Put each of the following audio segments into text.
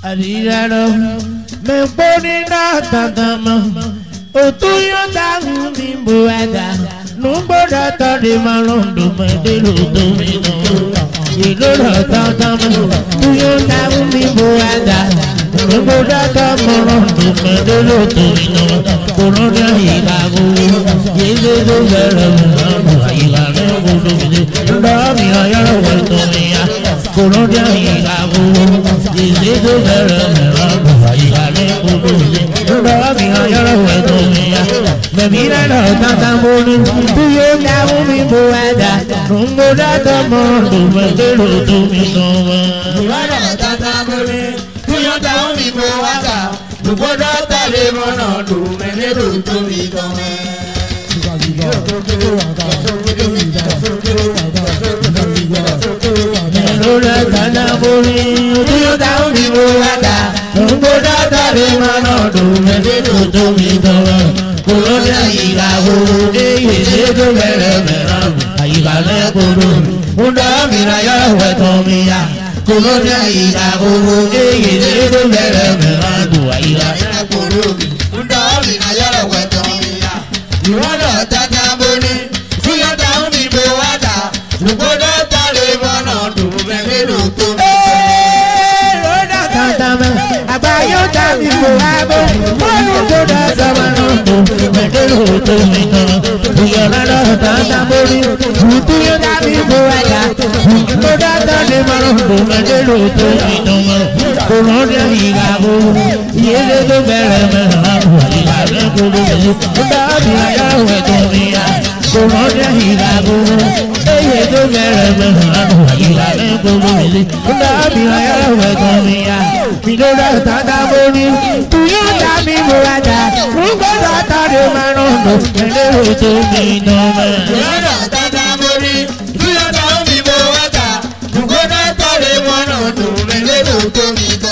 Ariraro me pone na tadama o tuyo da mi boada no boda ta de malondo me de lo do mi no yelo tadama tuyo da mi boada no boda ta malondo me de lo do mi no corona ilago yelo do vera ilago do mi da mi ayaro to mi corona ilago yelo do vera me mira no tanta boni tu yo na mi boada rumbo da mundo me de lo tu mi no mira no tanta boni tu yo na mi boada rumbo da le mono tu me de lo tu mi no Mira tanta boni tu yo na mi boada rumbo da le mono tu me de lo tu mi no Colonia Ilago, do vera, Aigale Guru, Unda Miraya, Wetomia, Colonia Ilago, do vera, Aigale Guru, Unda Miraya, Wetomia, you are not that Naboni, see your down in Boada, Lugoda Talibano, to Venero to Abayo Dami Boabo, Monoda Zamano. Medelo to me no, we are not tanta boni. Who do you da mi boada? Who da da de maro? Medelo to me no, Colonia Ilago, yele do bere mera, Ilago do me. Da mi ayaro to me ya, Colonia Ilago, yele do bere mera, Ilago do me. Da mi ayaro to me ya, Minoda tanta boni. Tu yo da mi boada, who da da de maro? Medelo to me no man. Minoda tanta boni, tu yo da mi boada, who da da de maro? Medelo to me no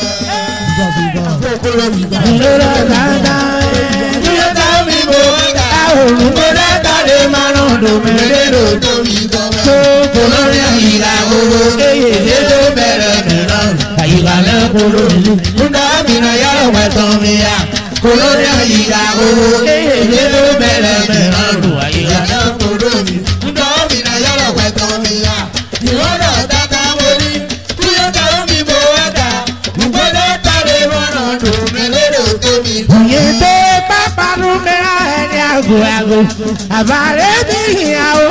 man. Minoda tanta, tu yo da mi boada, who da da de maro? Medelo to me no man. Colonia Ilago, do bere mera, Aigale Guru, Unda Miraya, Wetomia, Colonia Ilago, do bere mera, Aigale Guru, Unda Miraya, Wetomia, you are not that Amori, you are down me boada, you are not that Evono, to Melero to me. Yete Papa Rumera, Yago, Avare Yao.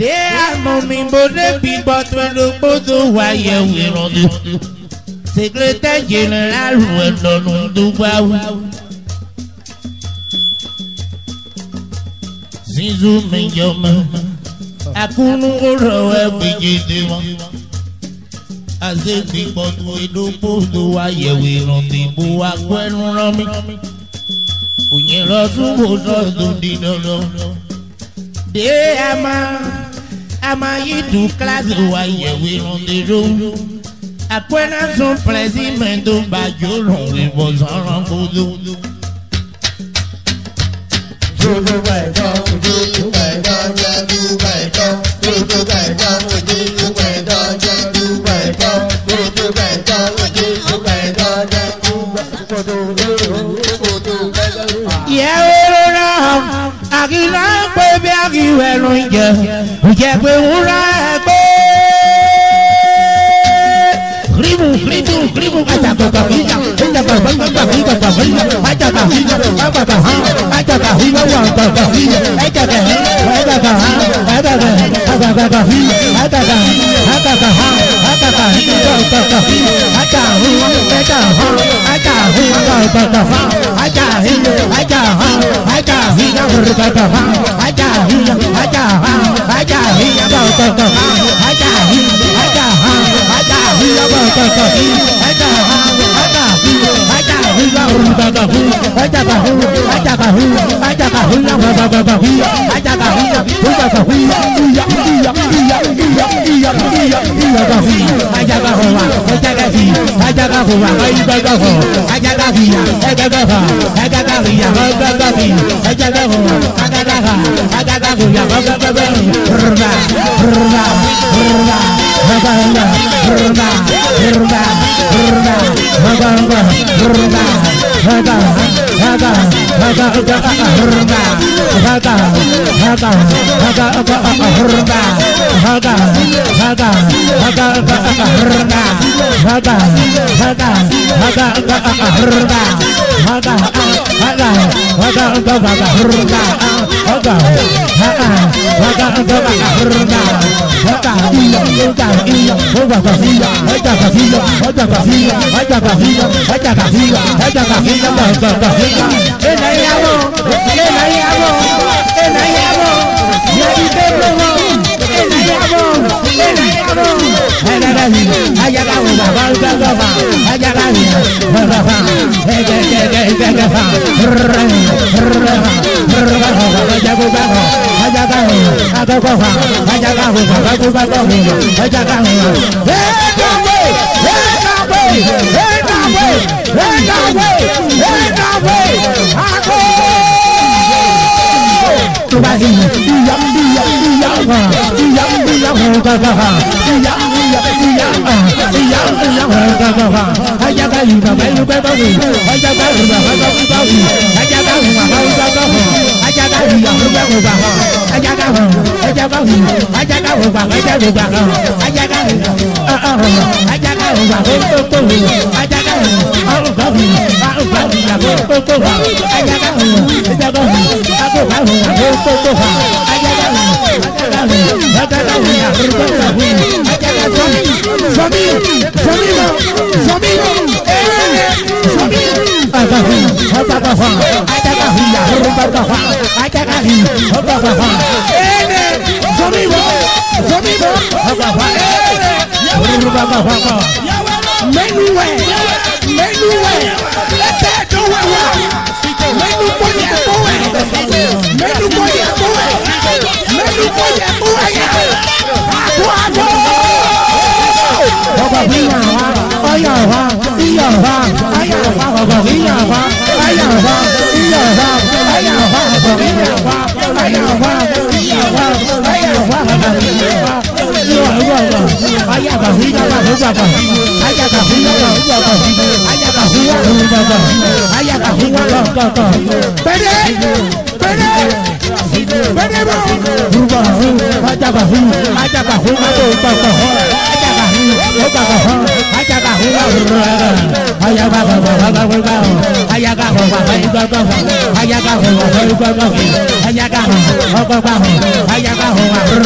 de amo mi bode pipo todo podo waye wirodu secrétaire général wendo ndubawu Zizu menjoma akunu oro ebijide won aze pipo todo podo waye wirodu bu akwenu romi Unye rosu bozo dundinolo De ama yidu classe waye we on the road Akwena son plezimento bajolon we bozan bodo Juju baito, juju baito, juju baito, juju baito, juju baito, juju baito, juju baito, juju baito, Agila pe bi agiwe lo je pe ura pe Gribu aja to ka hija aja ka banga hija ka hija aja ka hija baba ka ha aja ka hija wa ka ka hija aja ka ha aja ka ha aja ka aja ka hija aja ka aja ka ha aja ka hija ka ka hija aja hu aja ha aja hu ka ka ha aja hija aja ha aja hija ka ka ha aja hija aja ha aja hija ka ka ha aja hija aja ha aja hija ka ka ha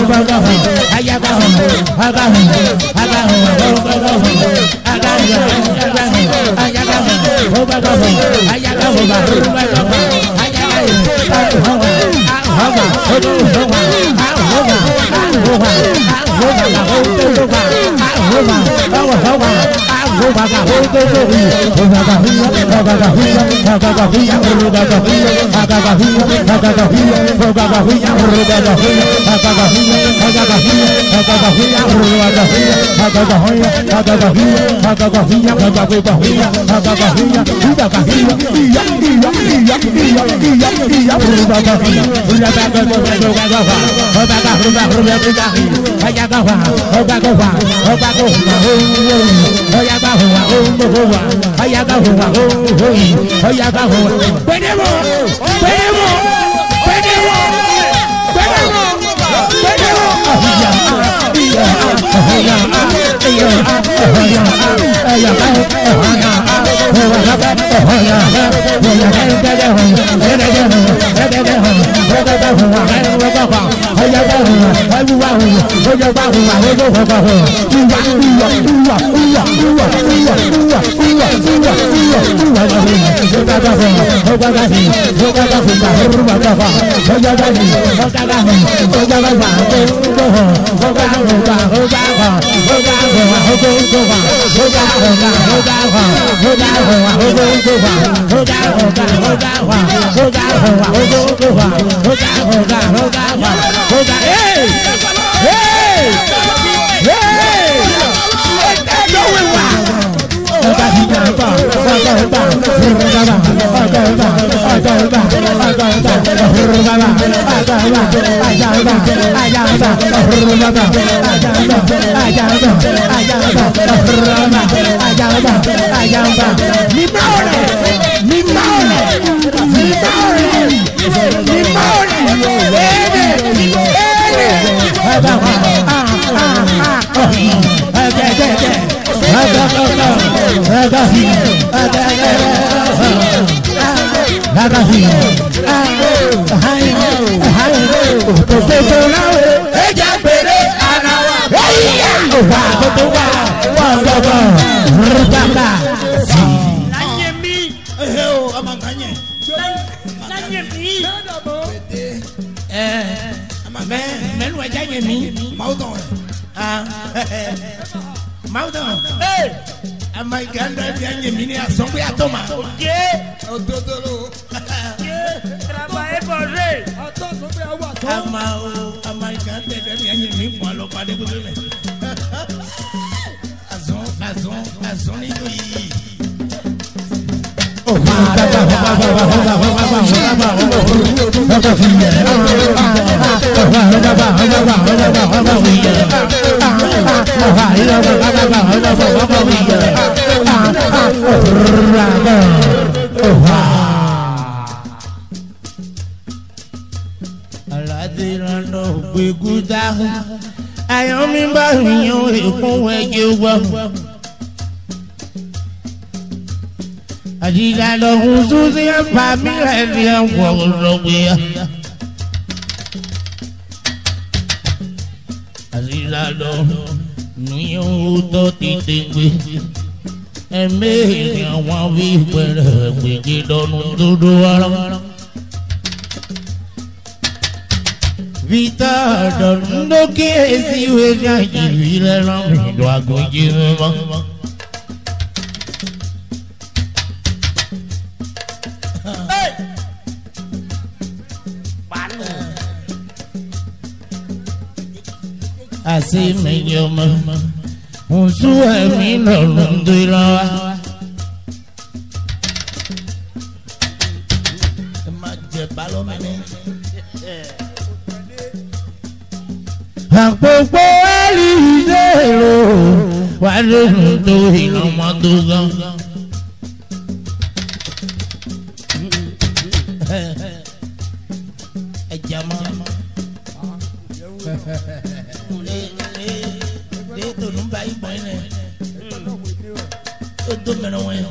Así me llama un sueño no de la Popo Eliseo, cuando no y no manduga. Llama. Esto no va a ir bueno. Esto me lo voy a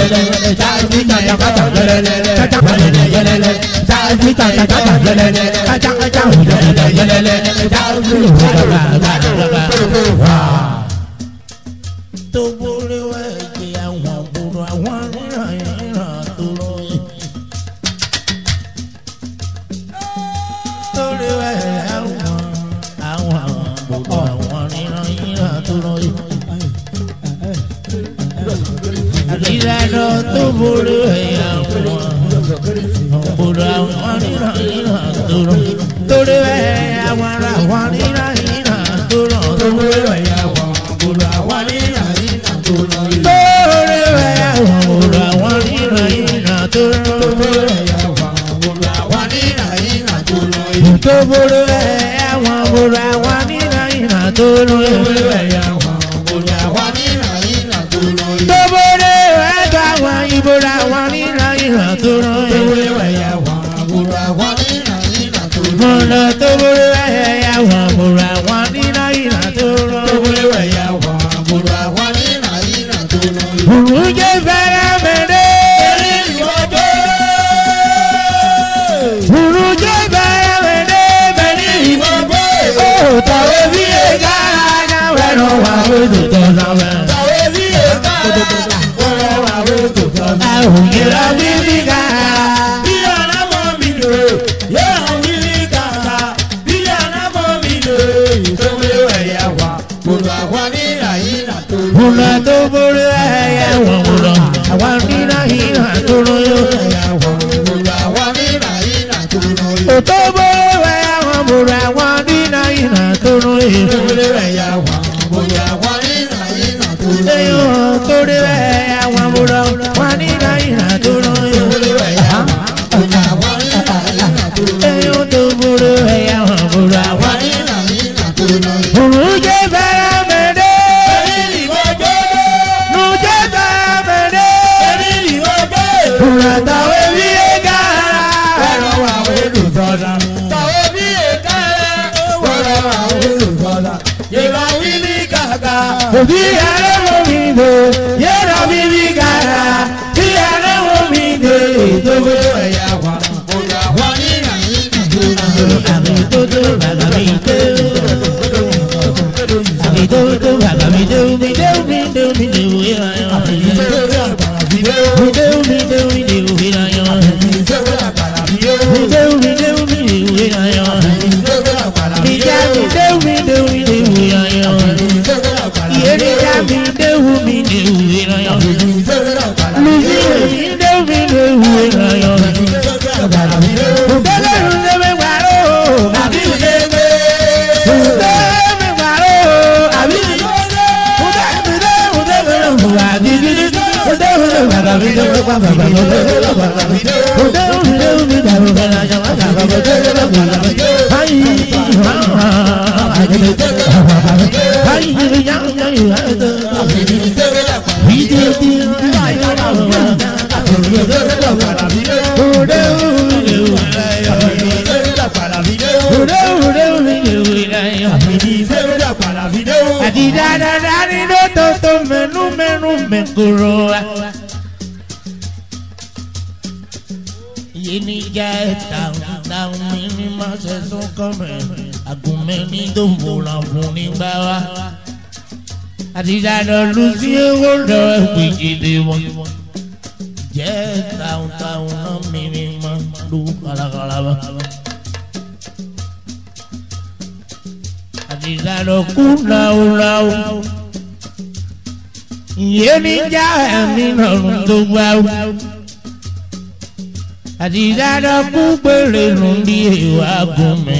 Adidada kubele nundi wa gume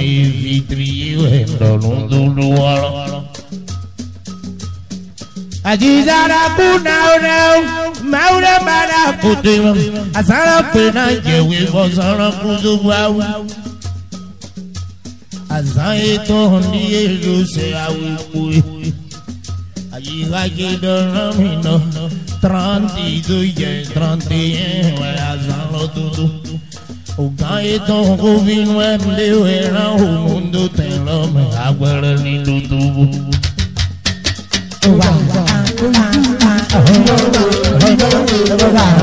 vitri wendo nundu wala. Adidada kuna ona mauna mana kutima asala pena jewe bosala kuzuwa. Azae to hondi elu se awi kui. Ayiga jidona mino 32 e 31 azalo tudo. O gaito govino é meu era o mundo tem lama agora lindo tubo. O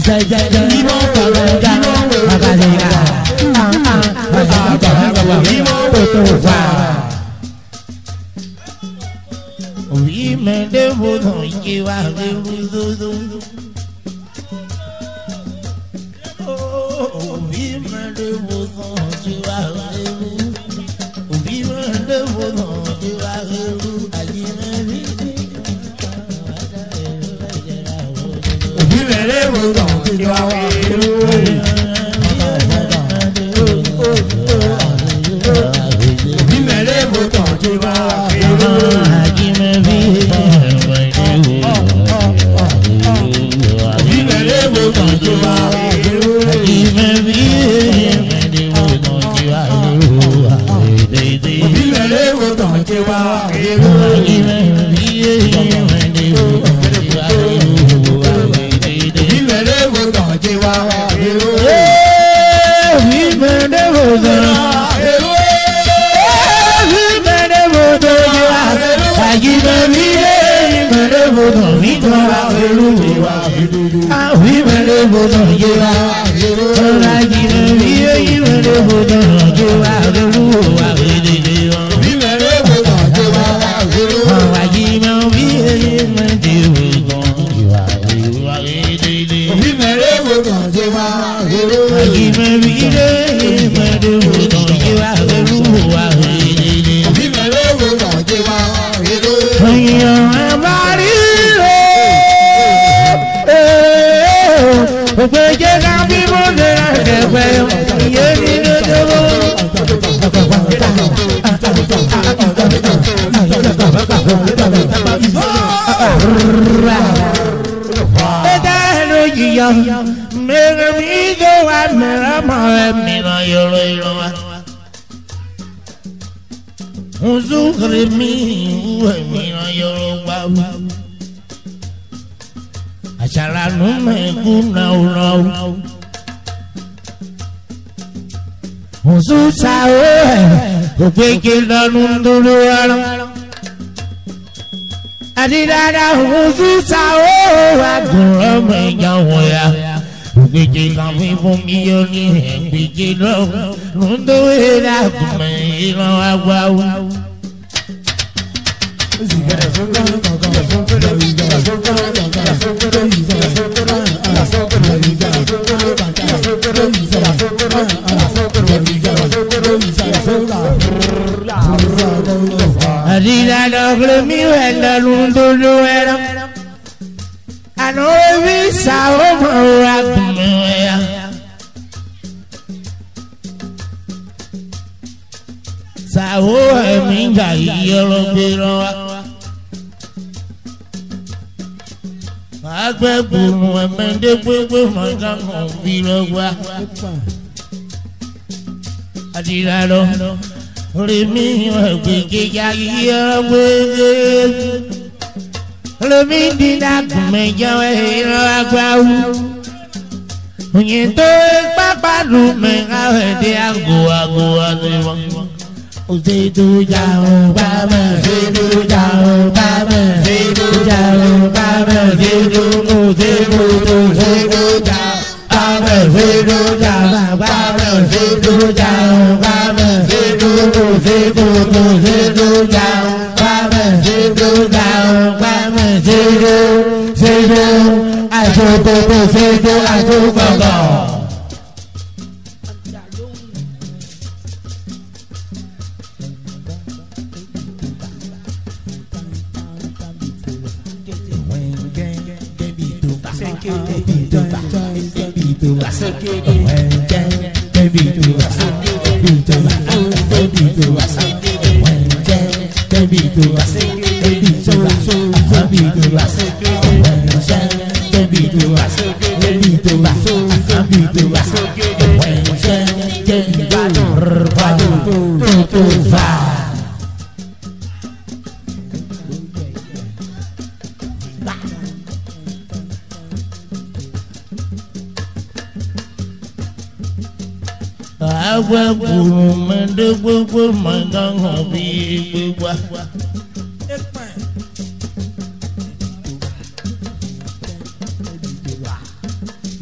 Oui, mais de vos noms qui va oui, mais de vos noms qui va oui, mais de vos noms qui va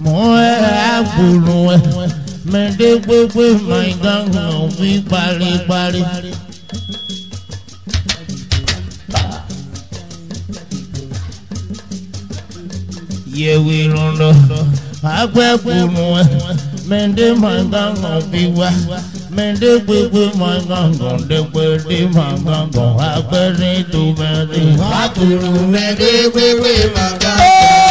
mo àgbòrò ẹ mẹ́ẹ̀dẹ́ gbégbé máa ń gángan fi paríparí. yẹ̀wé lọ́dọ̀ agbẹ́gbòrò ẹ mẹ́ẹ̀dẹ́ máa ń gángan fi wá mẹ́ẹ̀dẹ́ gbégbé máa ń gángan dẹ́gbẹ́dẹ́ máa ń gángan agbẹ́rin tó mẹ́rin. àgbòrò mẹ́ẹ̀dẹ́ gbégbé máa ń gángan.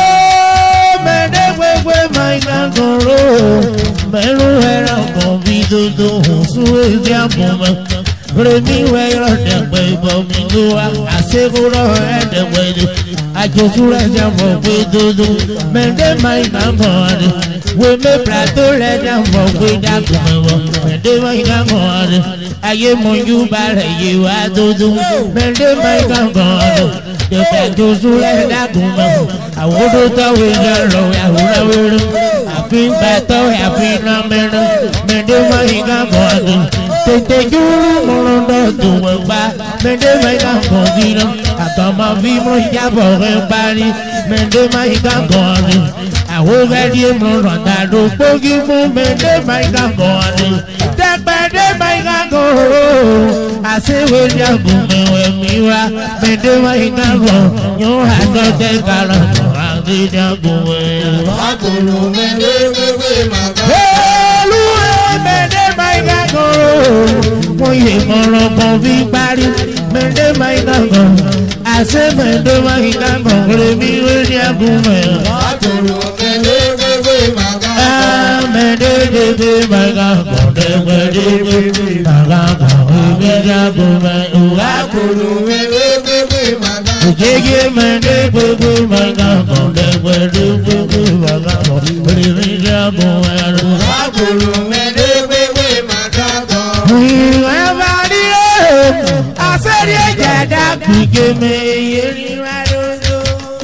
mẹ́ẹ̀dẹ́ gbégbé máa ń gángan ró mẹ́rù ẹ̀rọ kan bí dodo sún èdè àbọ̀mọ́ rèmí wẹ̀rọ dẹ̀gbẹ́ ìbọ̀mí ló wá àṣekúrọ̀ ẹ̀ẹ́dẹ̀gbẹ́dẹ́ àjòsúrẹ̀ jàmọ̀ pé dodo mẹ́ẹ̀dẹ́ máa ń gángan rẹ̀ wèmí plateau rẹ̀ jàmọ̀ pé dàgbọ̀ mẹ́wọ̀ mẹ́ẹ̀dẹ́ máa ń gángan rẹ̀ ayé mọ̀jú balẹ̀ yé wá dodo mẹ́ẹ̀dẹ́ máa ń gángan rẹ̀ dẹ̀gbẹ́ àjòsúrẹ̀ dàgbọ̀ mẹ́wọ̀ àwòrán tọ́wé lọ́rọ̀ àwòrán wẹ̀rẹ̀ àfihàn àfihàn mẹ́rin mẹ́ẹ̀dẹ́ máa ń gángan rẹ̀ tètè júrú mọ́lọ́dọ̀ tó wẹ̀ gbá mẹ́ẹ̀dẹ́ máa ń gángan gíran àtọmọ fíìmù ìjábọ̀ rẹ̀ parí mẹ́ẹ̀dẹ́ máa ń gángan rẹ̀ àwọn fẹ́ẹ́dì mọ́lọ́ tàdó gbógi fún mẹ́ẹ̀dẹ́ máa ń gángan rẹ̀ dẹ́gbẹ́dẹ́ máa ń gángan rẹ̀ àṣewé jágùn mẹ́wẹ̀ mi wá mẹ́ẹ̀dẹ́ máa ń gángan yóò àjọjẹ́ kárọ̀ àti jágùn mẹ́wẹ̀. àgbòrò mẹ́ẹ̀dẹ́ gbégbé máa ń gángan. mẹ́ẹ̀dẹ́ máa ń gángan wọ́n yẹ mọ̀rọ̀ kan fi parí mẹ́ẹ̀dẹ́ máa ń gángan àṣẹ mẹ́ẹ̀dẹ́ máa ń gángan rèmí lórí àgùn mẹ́rin. àgbòrò mẹ́ẹ̀dẹ́ gbégbé máa ń gángan. mẹ́ẹ̀dẹ́ gbégbé máa ń gángan dẹ́gbẹ́dẹ́ gbégbé máa ń gángan rèmí àgùn mẹ́rin. àgbòrò mẹ́ẹ̀dẹ́ gbégbé máa ń gángan. òjèjì mẹ́ẹ̀dẹ́ gbégbé máa ń gángan dẹ́gbẹ́dẹ́ gbégbé máa ń gángan rèmí àgùn mẹ́rin. àgbòrò mẹ́ẹ̀dẹ́ gbégbé máa ń gángan. Everybody, àṣírí ẹ̀jẹ̀ dàbí gèmè yẹrí wá lóso.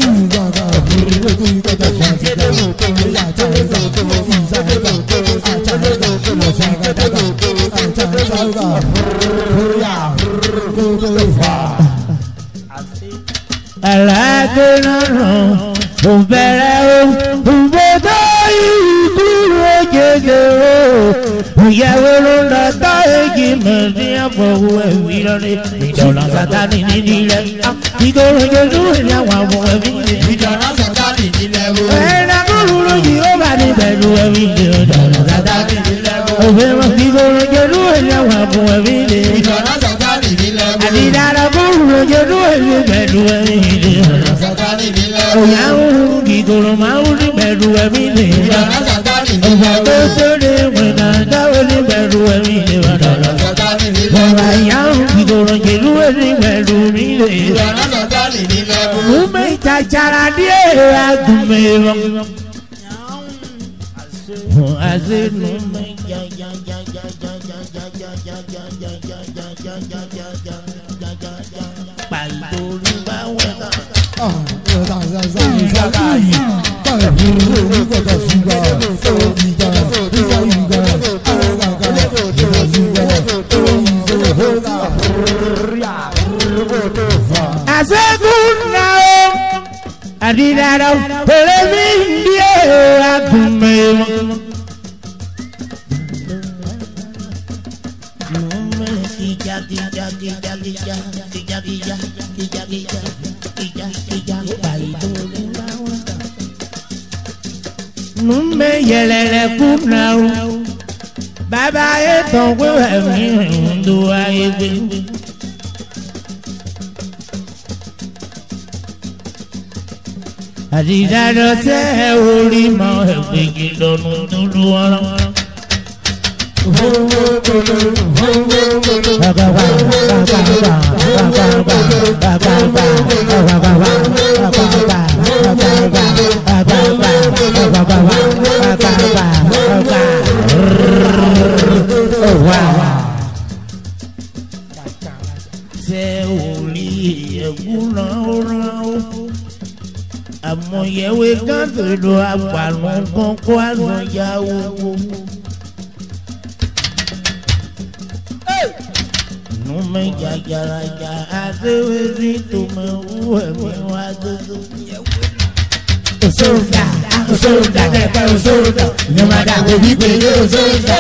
Aláàgbé náà ò bẹ̀rẹ̀ o, òbòdó ìdúró jẹjẹ o. Ìyàwó ló ń lọ tọ́ èjì mẹ́rin àbọ̀wò ẹ̀wí lọ́rẹ́. Ìdọ̀lá sátánì nídìí rẹ̀. Ìdòrò jẹ́jú ìrìn àwọn àbọ̀ ẹ̀mí rẹ̀. ìdọ̀lá sátánì nílẹ̀ wo. Ẹ̀rọ kúrúurú yìí ó bá ní pẹ̀lú ẹ̀mí rẹ̀. Ìdọ̀lá sátánì nílẹ̀ wo. Òfin wọn ìdòrò jẹ́jú ìrìn àwọn àbọ̀ ẹ̀mí rẹ̀. ìdọ̀lá sátánì nílẹ̀ wo. Àdìdára kúrúurú jẹ́jú ìrìn pẹ̀lú ẹ̀mí rẹ̀. ìdọ̀lá sátánì nílẹ̀ wo. Òyà ń hù ìdòrò máa ń rí pẹ̀lú ẹ̀mí rẹ̀. ìdọ̀lá sátánì Ìgbà nílẹ̀ tó wo. sóde ìwẹ̀nà dáwọ́ ní pẹ̀lú ẹ̀mí rẹ̀. ìdọ̀lá sátánì nílẹ̀ wo. Ọ̀rọ̀ àyà ń ìdòrò jẹ́jú ìrìn pẹ̀lú mi rẹ̀. ìdọ̀lá sátánì nílẹ̀ wo. Ume chachara die agumero. Aze nume ya ya ya ya ya ya ya ya ya ya ya ya ya ya ya ya ya ya ya. Pàìtòrí bá wẹ̀dá. Asegun náà àdìdára pẹ̀lẹ́ mi ndíẹ̀ agumero. Nume yẹlẹlẹ kuna o, bàbá yẹ tán pé ẹ̀mí ń do ayé gbé. Àdìdára tẹ́ orí mọ́ ẹ̀gbẹ́jì lọ́nu dúdú ọ̀rọ̀. Ṣé orí ẹ̀gún náà rán o? Àmọ̀yẹ̀wé kan tó lọ àpàlùn kan kó àlọ́ yá owó. Nume jajaraja adewezi tume uwe mi wa dodo. Osoda, Osoda, Kẹ̀kẹ́ Osoda, Yọ̀mọ̀dà wo wípé Osoda,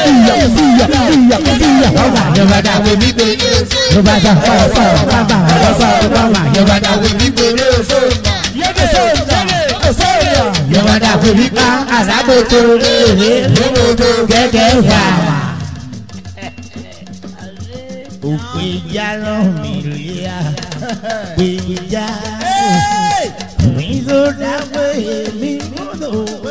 Ọba Yọ̀mọ̀dà wo wípé Yọ̀mọ̀dà Yọ̀mọ̀dà wo wípé Osoda, Yọ̀mọ̀dà wo wípé Àràbòtò Kẹ̀kẹ́ wà. Òpè ìjà rán mi léa, pè ìjà mi ló dáwé mi ló wé.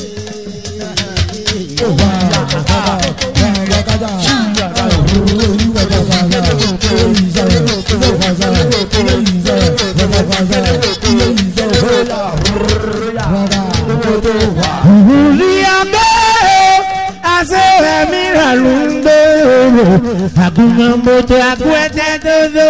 Aguma moto aguete todo.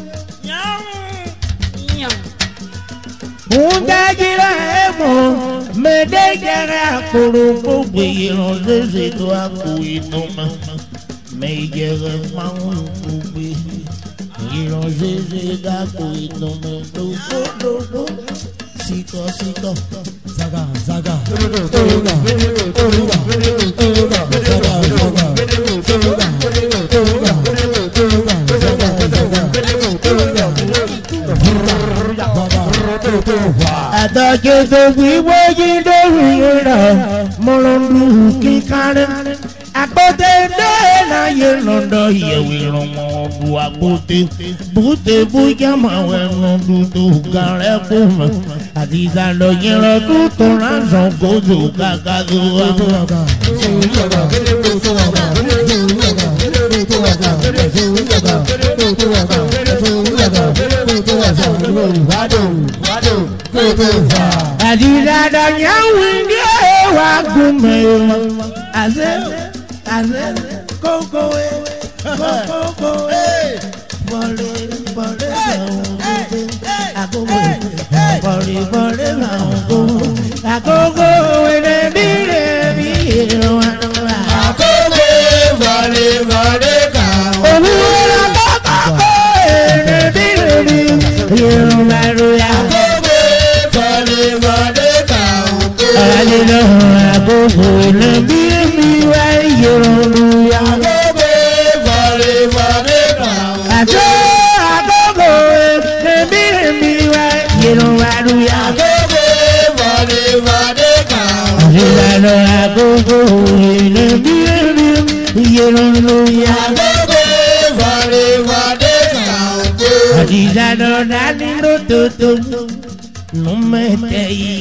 Munda gira emo, me de gira kuru kubi rozeze to akui no mama. Me gira mau kubi, rozeze da kui no mama. Siko siko, zaga zaga, toga, toga, toga, zaga zaga. Adagio do wiwo yido yira molondu kikare akote de na yelondo yewi romo bu akote bute buya mawe londu do gare kuma adiza lo yero tu to ranzo gozo kakazo Adida da nyawinge wa gume aze koko bole agogo ene bire biro agogo bole ka owura koko ene bire biro maruya Alilo agogo le bi mi wa yoroya agogo vale ka agogo le bi mi wa yoroya agogo vale ka alilo agogo le bi mi yoroya agogo vale ka adiza no nani no tutu no me tei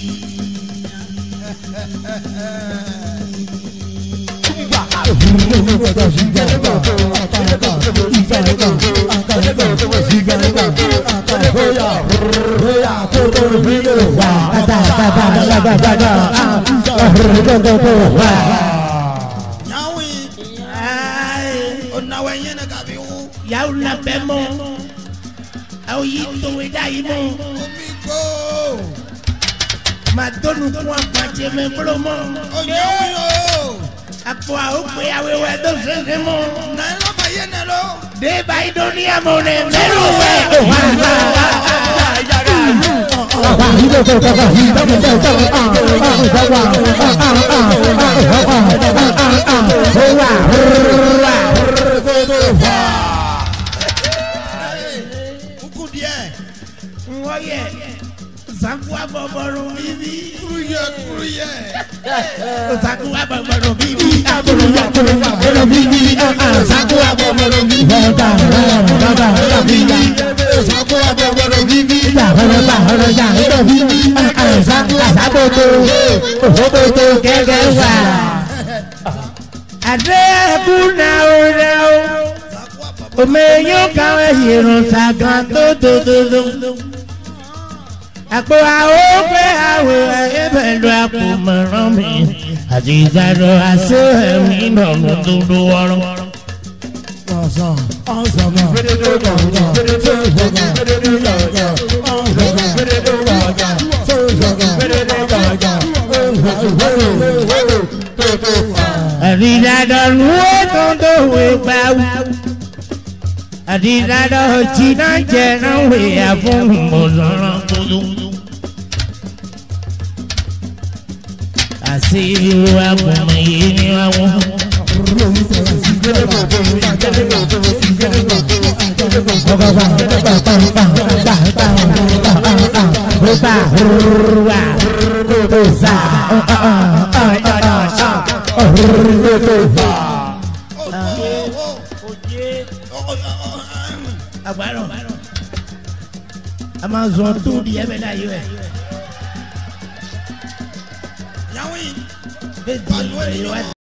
Madonu kwa pache me promo. Apo a upe a wewe do semo. Na lo bayene lo. De baidoni amone mero we. Zakwa boboro bibi kuruye Zakwa boboro bibi kuruye bibi Zakwa boboro bibi Zakwa boboro bibi Zakwa kegewa Ade kuna orao Omeyo kawe hiro sagato do Àpò àwòpẹ́ àwẹ̀ ẹ̀bẹ̀lú àpòmọ̀ràn mi àti ìdájọ́ àṣẹ ẹ̀mí ìdọ̀nù dúdú ọ̀rọ̀. Àti ìdájọ́ lúwọ́ tó ń dòwe gbáwó. Àti ìdájọ́ jìnnà jẹ́ náà wẹ̀ àfọ̀hùnmọ̀lọ́rọ̀ gbọdọ̀. àṣírí wa kò mọ èyí ni wọ́n wọ́n. A máa zọ tó di ẹ̀mẹ̀ náà yìí rẹ̀. Yàwó yìí. Bẹ́ẹ̀ ni ìwà.